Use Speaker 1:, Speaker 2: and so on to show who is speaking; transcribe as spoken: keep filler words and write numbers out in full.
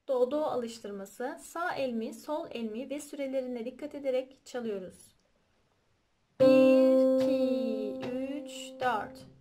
Speaker 1: Do do alıştırması. Sağ el mi, sol el mi ve sürelerine dikkat ederek çalıyoruz. bir, iki, üç, dört.